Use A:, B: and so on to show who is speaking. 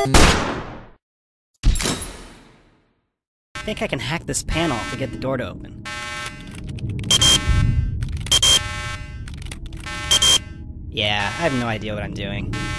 A: I think I can hack this panel to get the door to open. Yeah, I have no idea what I'm doing.